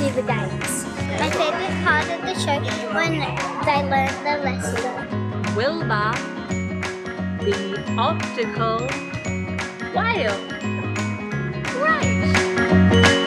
see the games. My favourite part of the show when they learn the lesson. Wilbur, the optical whale. Right.